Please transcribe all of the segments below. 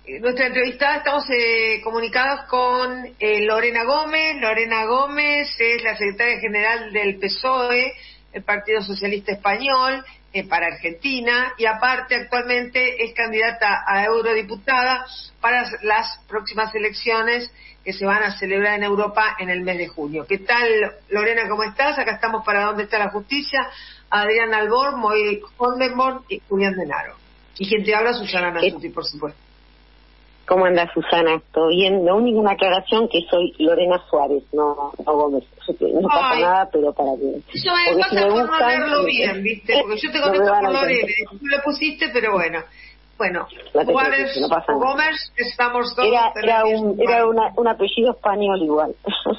nuestra entrevistada, estamos comunicados con Lorena Gómez. Lorena Gómez es la secretaria general del PSOE, el Partido Socialista Español, para Argentina, y aparte actualmente es candidata a eurodiputada para las próximas elecciones que se van a celebrar en Europa en el mes de junio. ¿Qué tal, Lorena? ¿Cómo estás? Acá estamos para Dónde está la Justicia. Adrián Albor, Moy Holdenborn y Julián Denaro. Y quien te habla, Susana Nasuti, por supuesto. ¿Cómo anda, Susana? ¿Todo bien? La única una aclaración, que soy Lorena Suárez, no Gómez. No pasa nada, pero para que... Eso me pasa por no leerlo bien, ¿viste? Porque yo te contesto por Lorena, tú lo pusiste, pero bueno. Bueno, Suárez o Gómez, estamos todos... Era un apellido español igual.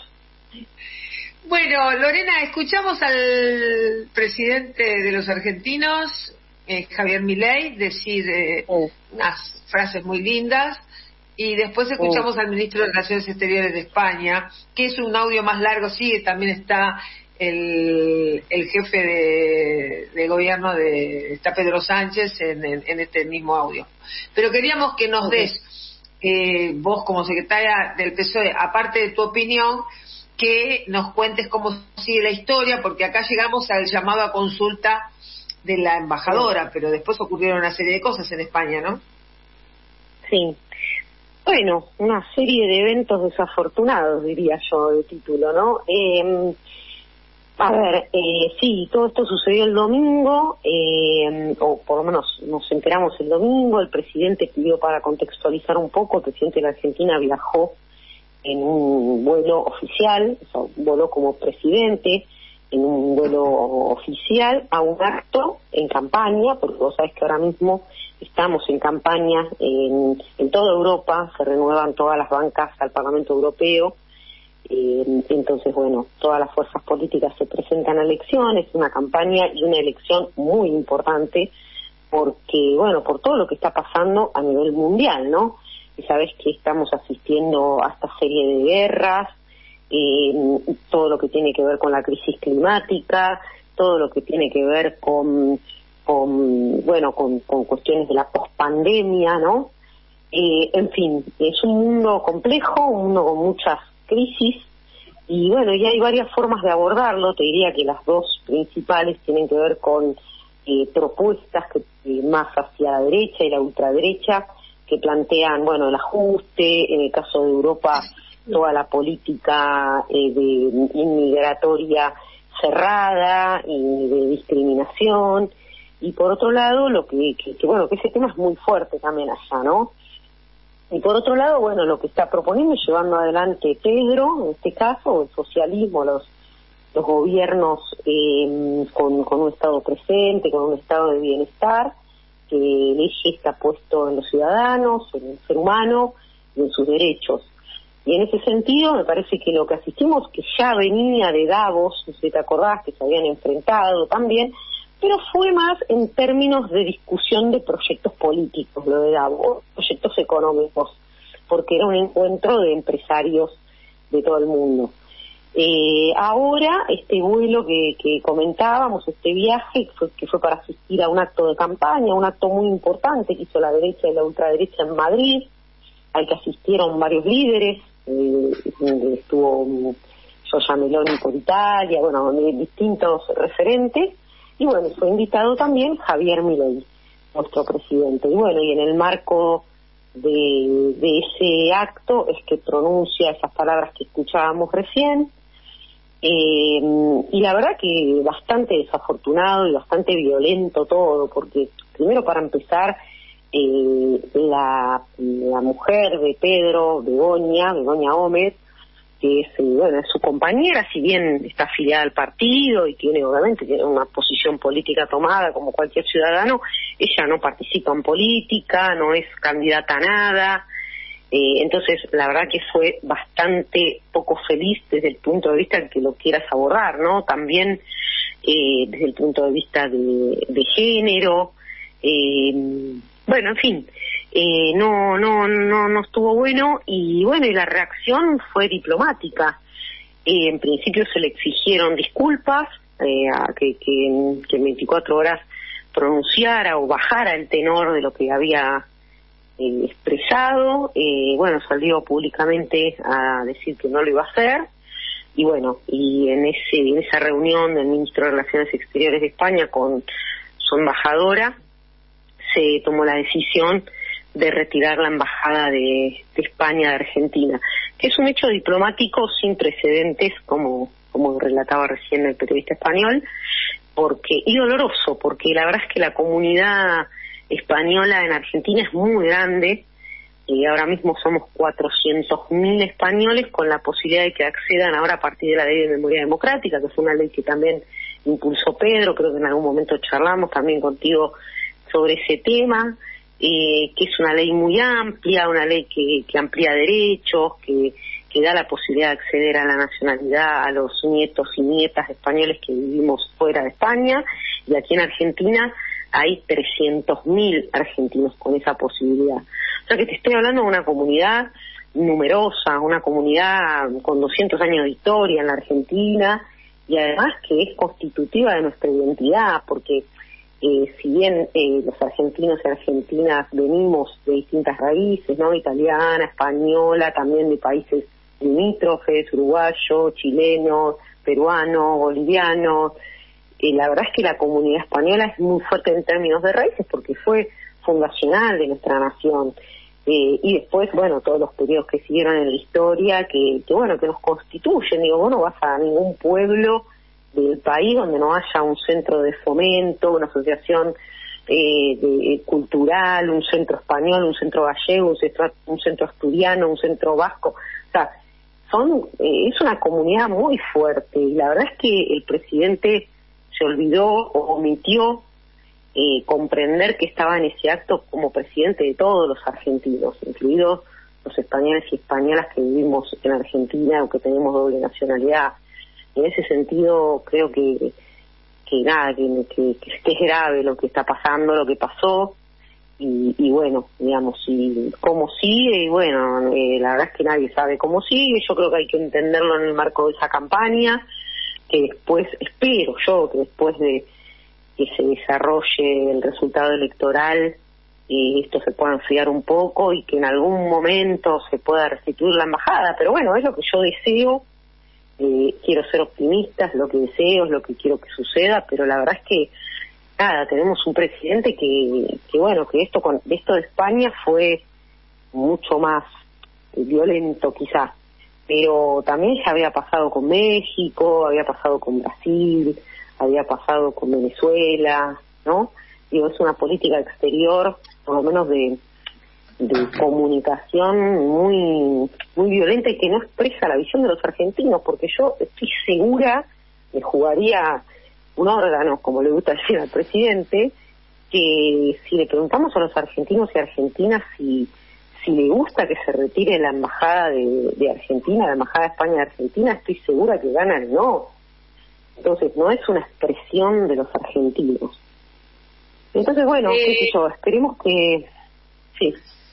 Bueno, Lorena, escuchamos al presidente de los argentinos, Javier Milei, decir unas frases muy lindas, y después escuchamos al ministro de Relaciones Exteriores de España, que es un audio más largo, sí, también está el jefe de gobierno, está Pedro Sánchez en este mismo audio. Pero queríamos que nos des, vos como secretaria del PSOE, aparte de tu opinión, que nos cuentes cómo sigue la historia, porque acá llegamos al llamado a consulta de la embajadora, pero después ocurrieron una serie de cosas en España, ¿no? Sí. Bueno, una serie de eventos desafortunados, diría yo, de título, ¿no? Sí, todo esto sucedió el domingo, o por lo menos nos enteramos el domingo. El presidente pidió, para contextualizar un poco, el presidente de la Argentina viajó en un vuelo oficial, o sea, voló como presidente en un vuelo oficial a un acto en campaña, porque vos sabés que ahora mismo estamos en campaña en toda Europa, se renuevan todas las bancas al Parlamento Europeo, entonces bueno, todas las fuerzas políticas se presentan a elecciones, una campaña y una elección muy importante, porque bueno, por todo lo que está pasando a nivel mundial, ¿no? Y sabés que estamos asistiendo a esta serie de guerras, todo lo que tiene que ver con la crisis climática, todo lo que tiene que ver con cuestiones de la pospandemia, ¿no? En fin, es un mundo complejo, un mundo con muchas crisis, y bueno, ya hay varias formas de abordarlo. Te diría que las dos principales tienen que ver con propuestas que más hacia la derecha y la ultraderecha, que plantean, bueno, el ajuste, en el caso de Europa, toda la política inmigratoria cerrada y de discriminación, y por otro lado, que ese tema es muy fuerte también allá, ¿no? Y por otro lado, bueno, lo que está proponiendo y llevando adelante Pedro, en este caso, el socialismo, los gobiernos con un Estado presente, con un estado de bienestar, que el eje está puesto en los ciudadanos, en el ser humano y en sus derechos. Y en ese sentido me parece que lo que asistimos, que ya venía de Davos, no sé si te acordás, que se habían enfrentado también, pero fue más en términos de discusión de proyectos políticos, lo de Davos, proyectos económicos, porque era un encuentro de empresarios de todo el mundo. Ahora, este vuelo que comentábamos, este viaje, que fue para asistir a un acto de campaña, un acto muy importante que hizo la derecha y la ultraderecha en Madrid, al que asistieron varios líderes, estuvo Giorgia Meloni por Italia, bueno, distintos referentes, y bueno, fue invitado también Javier Milei, nuestro presidente. Y bueno, y en el marco de ese acto es que pronuncia esas palabras que escuchábamos recién, y la verdad que bastante desafortunado y bastante violento todo, porque primero, para empezar, la mujer de Pedro, Begoña Gómez, que es su compañera, si bien está afiliada al partido y tiene una posición política tomada como cualquier ciudadano, ella no participa en política, no es candidata a nada. Entonces la verdad que fue bastante poco feliz desde el punto de vista que lo quieras abordar, ¿no? También desde el punto de vista de género, bueno, en fin, no estuvo bueno, y bueno, y la reacción fue diplomática. En principio se le exigieron disculpas, que en 24 horas pronunciara o bajara el tenor de lo que había expresado, bueno, salió públicamente a decir que no lo iba a hacer, y bueno, y en esa reunión del ministro de Relaciones Exteriores de España con su embajadora, se tomó la decisión de retirar la embajada de España de Argentina, que es un hecho diplomático sin precedentes, como relataba recién el periodista español, y doloroso, porque la verdad es que la comunidad española en Argentina es muy grande, y ahora mismo somos 400.000 españoles con la posibilidad de que accedan ahora a partir de la Ley de Memoria Democrática, que fue una ley que también impulsó Pedro, creo que en algún momento charlamos también contigo sobre ese tema, que es una ley muy amplia, una ley que amplía derechos, que da la posibilidad de acceder a la nacionalidad a los nietos y nietas españoles que vivimos fuera de España, y aquí en Argentina hay 300.000 argentinos con esa posibilidad. O sea que te estoy hablando de una comunidad numerosa, una comunidad con 200 años de historia en la Argentina, y además que es constitutiva de nuestra identidad, porque si bien los argentinos y argentinas venimos de distintas raíces, ¿no? Italiana, española, también de países limítrofes, uruguayo, chileno, peruano, boliviano, la verdad es que la comunidad española es muy fuerte en términos de raíces porque fue fundacional de nuestra nación. Y después, bueno, todos los periodos que siguieron en la historia, que nos constituyen. Digo, vos no vas a ningún pueblo del país donde no haya un centro de fomento, una asociación cultural, un centro español, un centro gallego, un centro asturiano, un centro vasco. O sea, es una comunidad muy fuerte, y la verdad es que el presidente se olvidó o omitió comprender que estaba en ese acto como presidente de todos los argentinos, incluidos los españoles y españolas que vivimos en Argentina o que tenemos doble nacionalidad. En ese sentido, creo que es grave lo que está pasando, lo que pasó, y bueno, digamos, y cómo sigue, y bueno, la verdad es que nadie sabe cómo sigue. Yo creo que hay que entenderlo en el marco de esa campaña, que después, espero yo, que después de que se desarrolle el resultado electoral, esto se pueda enfriar un poco y que en algún momento se pueda restituir la embajada. Pero bueno, es lo que yo deseo, quiero ser optimista, es lo que deseo, es lo que quiero que suceda, pero la verdad es que tenemos un presidente que esto de España fue mucho más violento quizás, pero también ya había pasado con México, había pasado con Brasil, había pasado con Venezuela, ¿no? Digo, es una política exterior, por lo menos de comunicación muy muy violenta y que no expresa la visión de los argentinos, porque yo estoy segura que jugaría un órgano, como le gusta decir al presidente, que si le preguntamos a los argentinos y argentinas si le gusta que se retire la embajada de Argentina, la embajada de España de Argentina, estoy segura que gana el no. Entonces no es una expresión de los argentinos. Entonces bueno, qué sé yo, esperemos que sí.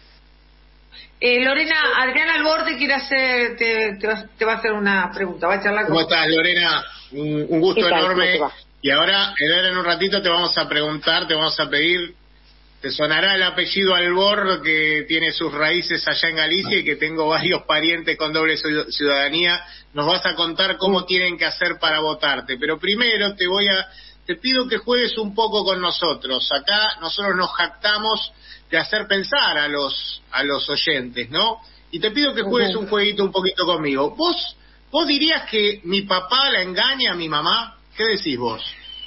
Lorena, Adriana Alborde quiere hacer, te va a hacer una pregunta, va a charlar con... ¿Cómo estás, Lorena? Un gusto enorme. Y ahora en un ratito te vamos a preguntar, te vamos a pedir, te sonará el apellido Albor, que tiene sus raíces allá en Galicia y que tengo varios parientes con doble ciudadanía. Nos vas a contar cómo tienen que hacer para votarte. Pero primero te pido que juegues un poco con nosotros. Acá nosotros nos jactamos de hacer pensar a los oyentes, ¿no? Y te pido que juegues un jueguito un poquito conmigo. ¿Vos dirías que mi papá la engaña a mi mamá? ¿Qué decís vos?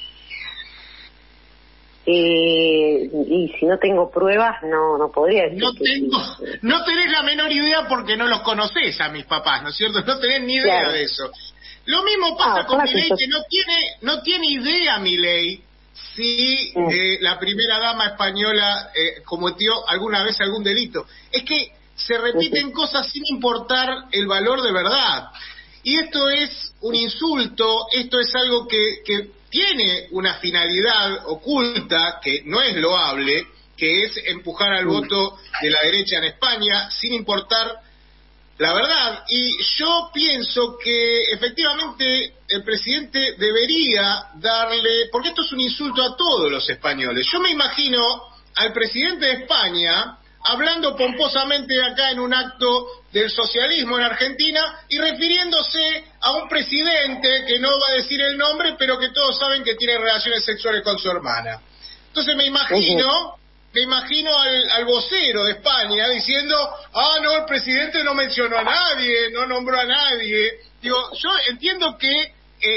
Y si no tengo pruebas, no podría decir. No tenés la menor idea porque no los conocés a mis papás, ¿no es cierto? No tenés ni idea de eso. Lo mismo pasa con Milei, que no tiene idea Milei si la primera dama española cometió alguna vez algún delito. Es que se repiten cosas sin importar el valor de verdad. Y esto es un insulto, esto es algo que tiene una finalidad oculta, que no es loable, que es empujar al voto de la derecha en España, sin importar la verdad. Y yo pienso que efectivamente el presidente debería darle, porque esto es un insulto a todos los españoles. Yo me imagino al presidente de España hablando pomposamente acá en un acto del socialismo en Argentina y refiriéndose a un presidente que no va a decir el nombre, pero que todos saben que tiene relaciones sexuales con su hermana. Entonces me imagino al vocero de España diciendo, no, el presidente no mencionó a nadie, no nombró a nadie. Digo, yo entiendo que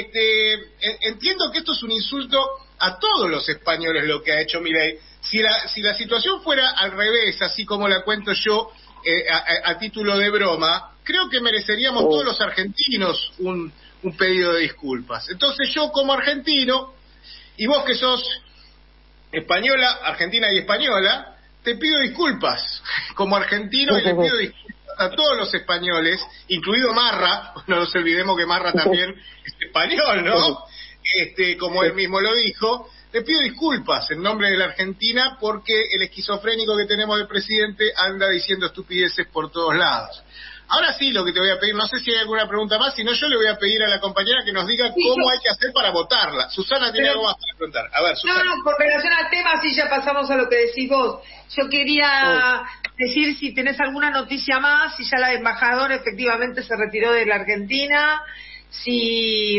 esto es un insulto a todos los españoles lo que ha hecho Milei. Si la situación fuera al revés, así como la cuento yo a título de broma, creo que mereceríamos todos los argentinos un pedido de disculpas. Entonces yo como argentino, y vos que sos española, argentina y española, te pido disculpas como argentino y le pido disculpas a todos los españoles, incluido Marra, no nos olvidemos que Marra también es español, ¿no? Como él mismo lo dijo. Le pido disculpas en nombre de la Argentina porque el esquizofrénico que tenemos de presidente anda diciendo estupideces por todos lados. Ahora sí, lo que te voy a pedir, no sé si hay alguna pregunta más, si no yo le voy a pedir a la compañera que nos diga cómo hay que hacer para votarla. Susana tiene algo más para preguntar. A ver, Susana. No, con relación al tema, sí, ya pasamos a lo que decís vos. Yo quería decir si tenés alguna noticia más, si ya la embajadora efectivamente se retiró de la Argentina, si...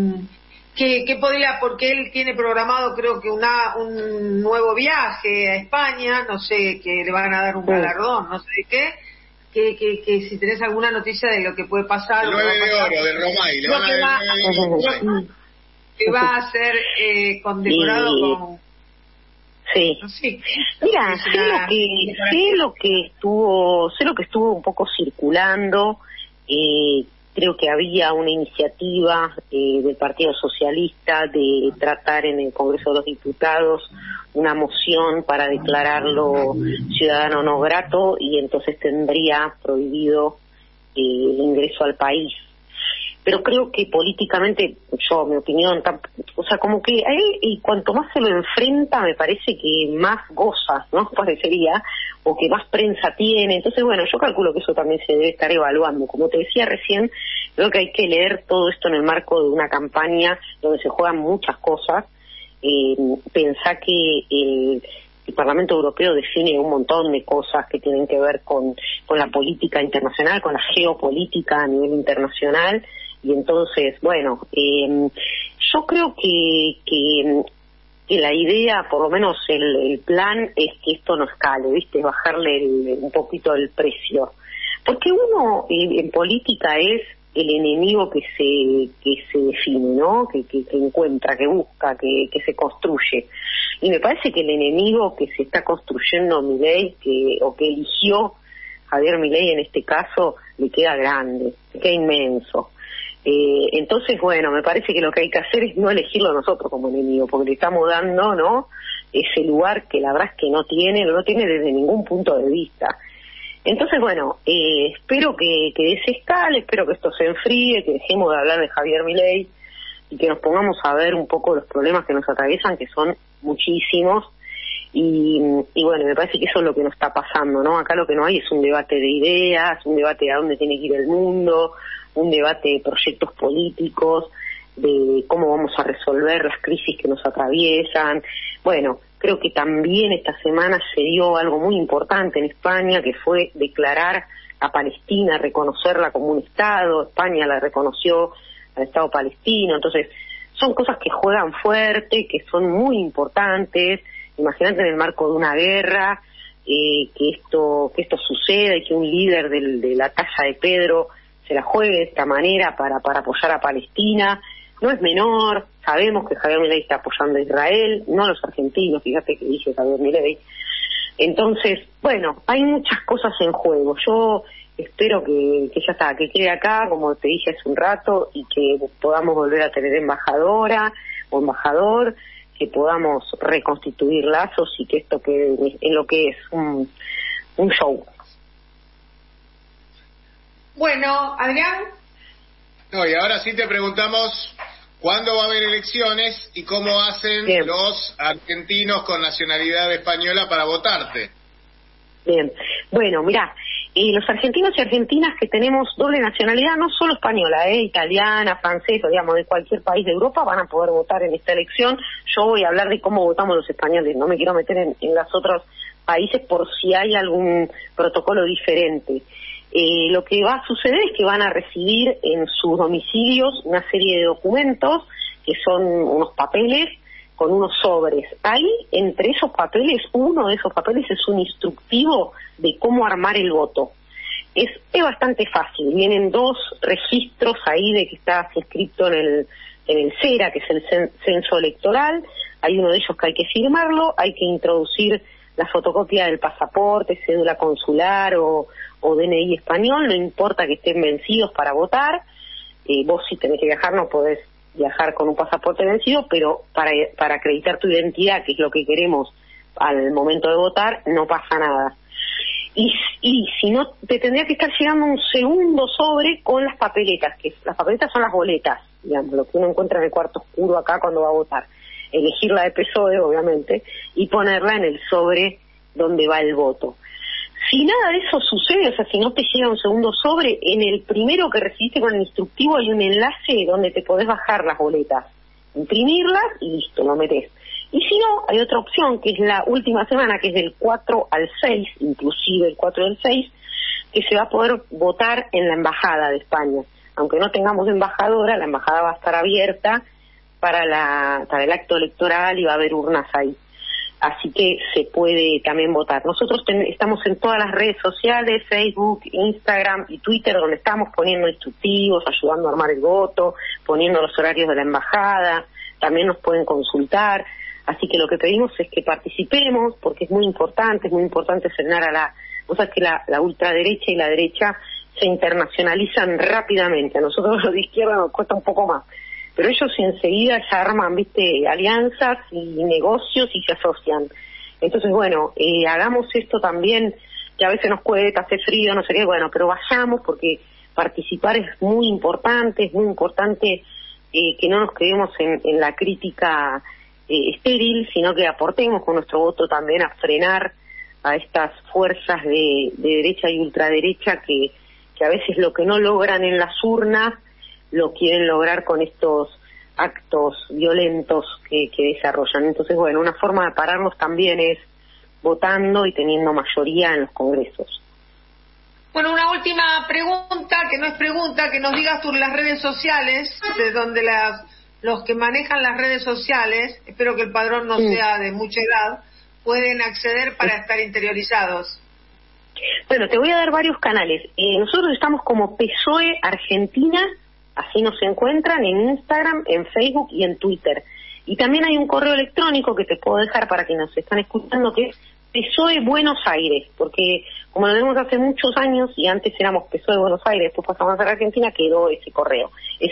¿Qué podría? Porque él tiene programado, creo que un nuevo viaje a España, no sé, que le van a dar un galardón, no sé de qué, que si tenés alguna noticia de lo que puede pasar. El 9 de oro de Romay, le van a dar el 9 de oro. Que va a ser condecorado con... Sí. Sí. Mira, sé lo que estuvo un poco circulando. Creo que había una iniciativa del Partido Socialista de tratar en el Congreso de los Diputados una moción para declararlo ciudadano no grato y entonces tendría prohibido el ingreso al país. Pero creo que políticamente, mi opinión, o sea, como que a él, y cuanto más se lo enfrenta, me parece que más goza, ¿no? Parecería, o que más prensa tiene. Entonces, bueno, yo calculo que eso también se debe estar evaluando. Como te decía recién, creo que hay que leer todo esto en el marco de una campaña donde se juegan muchas cosas. Pensá que el Parlamento Europeo define un montón de cosas que tienen que ver con la política internacional, con la geopolítica a nivel internacional. Y entonces, bueno, yo creo que la idea, por lo menos el plan, es que esto no escale, ¿viste? Bajarle un poquito el precio. Porque uno en política es el enemigo que se define, ¿no? Que encuentra, que busca, que se construye. Y me parece que el enemigo que se está construyendo Milei, o que eligió Javier Milei en este caso, le queda grande, le queda inmenso. Entonces, bueno, me parece que lo que hay que hacer es no elegirlo nosotros como enemigo, porque le estamos dando, ¿no?, ese lugar que la verdad es que no tiene desde ningún punto de vista. Entonces, bueno, espero que ese escale, espero que esto se enfríe, que dejemos de hablar de Javier Milei y que nos pongamos a ver un poco los problemas que nos atraviesan, que son muchísimos. Y bueno, me parece que eso es lo que nos está pasando, ¿no? Acá lo que no hay es un debate de ideas, un debate de a dónde tiene que ir el mundo, un debate de proyectos políticos, de cómo vamos a resolver las crisis que nos atraviesan. Bueno, creo que también esta semana se dio algo muy importante en España, que fue declarar a Palestina, reconocerla como un Estado. España la reconoció al Estado palestino. Entonces, son cosas que juegan fuerte, que son muy importantes. Imagínate en el marco de una guerra, que esto suceda y que un líder de la talla de Pedro se la juegue de esta manera para apoyar a Palestina. No es menor, sabemos que Javier Milei está apoyando a Israel, no a los argentinos, fíjate que dije Javier Milei. Entonces, bueno, hay muchas cosas en juego. Yo espero que ya está, que quede acá, como te dije hace un rato, y que podamos volver a tener embajadora o embajador, que podamos reconstituir lazos y que esto quede en lo que es un show. Bueno, Adrián. No, y ahora sí te preguntamos cuándo va a haber elecciones y cómo hacen Bien. los argentinos con nacionalidad española para votarte. Bien, bueno, mirá, los argentinos y argentinas que tenemos doble nacionalidad, no solo española, italiana, francesa, digamos, de cualquier país de Europa, van a poder votar en esta elección. Yo voy a hablar de cómo votamos los españoles, no me quiero meter en los otros países por si hay algún protocolo diferente. Lo que va a suceder es que van a recibir en sus domicilios una serie de documentos, que son unos papeles con unos sobres. Ahí, entre esos papeles, uno de esos papeles es un instructivo de cómo armar el voto. Es bastante fácil, vienen 2 registros ahí de que está inscrito en el CERA, que es el censo electoral. Hay uno de ellos que hay que firmarlo, hay que introducir la fotocopia del pasaporte, cédula consular o DNI español, no importa que estén vencidos para votar. Vos si tenés que viajar no podés viajar con un pasaporte vencido, pero para acreditar tu identidad, que es lo que queremos al momento de votar, no pasa nada. Y si no, te tendría que estar llegando un segundo sobre con las papeletas, que las papeletas son las boletas, digamos, lo que uno encuentra en el cuarto oscuro acá cuando va a votar. Elegir la de PSOE, obviamente, y ponerla en el sobre donde va el voto. Si nada de eso sucede, o sea, si no te llega un segundo sobre, en el primero que recibiste con el instructivo hay un enlace donde te podés bajar las boletas, imprimirlas y listo, lo metés. Y si no, hay otra opción, que es la última semana, que es del 4 al 6, inclusive el 4 y el 6, que se va a poder votar en la Embajada de España. Aunque no tengamos embajadora, la embajada va a estar abierta para el acto electoral y va a haber urnas ahí. Así que se puede también votar. Nosotros estamos en todas las redes sociales, Facebook, Instagram y Twitter, donde estamos poniendo instructivos, ayudando a armar el voto, poniendo los horarios de la embajada, también nos pueden consultar. Así que lo que pedimos es que participemos, porque es muy importante frenar o sea, que la ultraderecha y la derecha se internacionalizan rápidamente. A nosotros los de izquierda nos cuesta un poco más. Pero ellos enseguida ya arman, alianzas y negocios y se asocian. Entonces, bueno, hagamos esto también, que a veces nos cuesta, hace frío, no sé qué, bueno, pero vayamos porque participar es muy importante que no nos quedemos en la crítica estéril, sino que aportemos con nuestro voto también a frenar a estas fuerzas de derecha y ultraderecha que a veces lo que no logran en las urnas lo quieren lograr con estos actos violentos que desarrollan. Entonces, bueno, una forma de pararlos también es votando y teniendo mayoría en los congresos. Bueno, una última pregunta, que no es pregunta, que nos digas tú las redes sociales, de donde los que manejan las redes sociales, espero que el padrón no sea de mucha edad, pueden acceder para estar interiorizados. Bueno, te voy a dar varios canales. Nosotros estamos como PSOE Argentina, así nos encuentran en Instagram, en Facebook y en Twitter. Y también hay un correo electrónico que te puedo dejar para quienes nos están escuchando, que es PSOE Buenos Aires, porque como lo vemos hace muchos años, y antes éramos PSOE Buenos Aires, después pasamos a Argentina, quedó ese correo. Es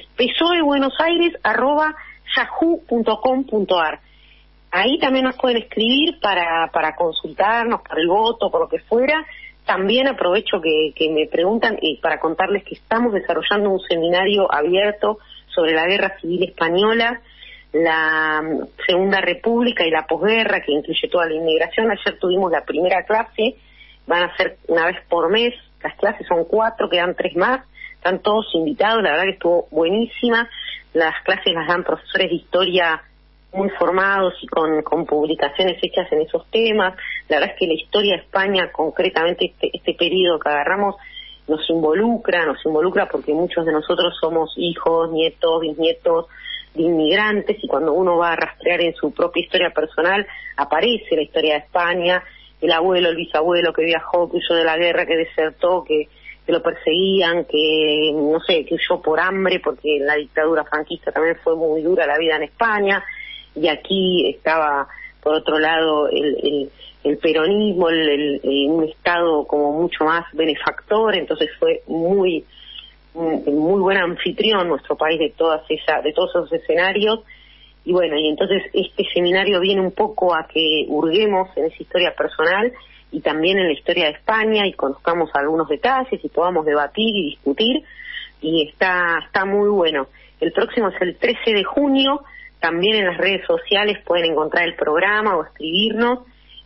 psoebuenosaires@yahoo.com.ar. Ahí también nos pueden escribir para consultarnos, para el voto, por lo que fuera. También aprovecho que me preguntan para contarles que estamos desarrollando un seminario abierto sobre la Guerra Civil Española, la Segunda República y la posguerra, que incluye toda la inmigración. Ayer tuvimos la primera clase, van a ser una vez por mes, las clases son 4, quedan 3 más, están todos invitados, la verdad que estuvo buenísima. Las clases las dan profesores de historia muy formados y con publicaciones hechas en esos temas. La verdad es que la historia de España, concretamente este periodo que agarramos, nos involucra porque muchos de nosotros somos hijos, nietos, bisnietos de inmigrantes, y cuando uno va a rastrear en su propia historia personal, aparece la historia de España, el abuelo, el bisabuelo que viajó, que huyó de la guerra, que desertó, que lo perseguían, que no sé, que huyó por hambre, porque la dictadura franquista también fue muy dura la vida en España. Y aquí estaba, por otro lado, el peronismo, un Estado como mucho más benefactor. Entonces fue muy buen anfitrión nuestro país de todos esos escenarios. Y bueno, y entonces este seminario viene un poco a que hurguemos en esa historia personal y también en la historia de España, y conozcamos algunos detalles y podamos debatir y discutir, y está muy bueno. El próximo es el 13 de junio, también en las redes sociales pueden encontrar el programa o escribirnos,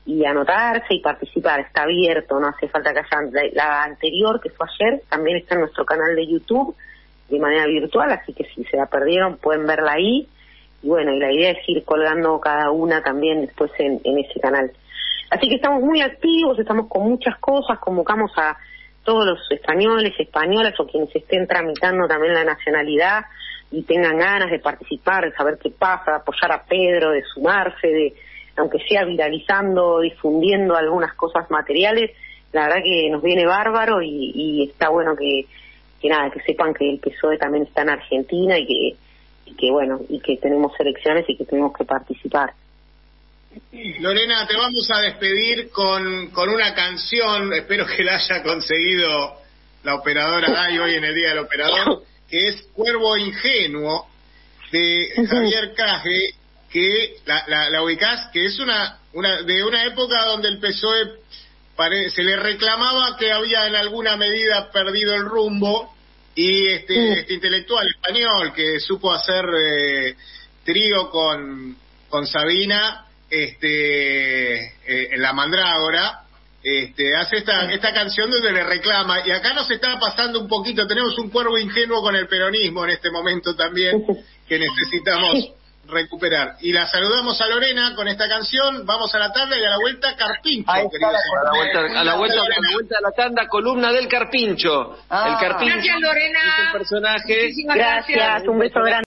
y anotarse y participar. Está abierto, no hace falta que hayan. La anterior, que fue ayer, también está en nuestro canal de YouTube de manera virtual, así que si se la perdieron pueden verla ahí. Y bueno, y la idea es ir colgando cada una también después en ese canal. Así que estamos muy activos, estamos con muchas cosas, convocamos a todos los españoles, españolas o quienes estén tramitando también la nacionalidad y tengan ganas de participar, de saber qué pasa, de apoyar a Pedro, de sumarse, de aunque sea viralizando, difundiendo algunas cosas materiales. La verdad que nos viene bárbaro y está bueno que nada, que sepan que el PSOE también está en Argentina y que bueno, y que tenemos elecciones y que tenemos que participar. Lorena, te vamos a despedir con una canción, espero que la haya conseguido la operadora Dai hoy en el Día del Operador, que es Cuervo Ingenuo, de Javier Caje, que la ubicás, que es de una época donde el PSOE se le reclamaba que había en alguna medida perdido el rumbo, y este intelectual español que supo hacer trío con Sabina en La Mandrágora, hace esta canción donde le reclama, y acá nos está pasando un poquito, tenemos un cuervo ingenuo con el peronismo en este momento también, que necesitamos recuperar. Y la saludamos a Lorena con esta canción, vamos a la tanda y a la vuelta Carpincho. A la vuelta de la tanda, columna del Carpincho. El Carpincho. Gracias, Lorena. Es un personaje. Muchísimas gracias, un beso grande.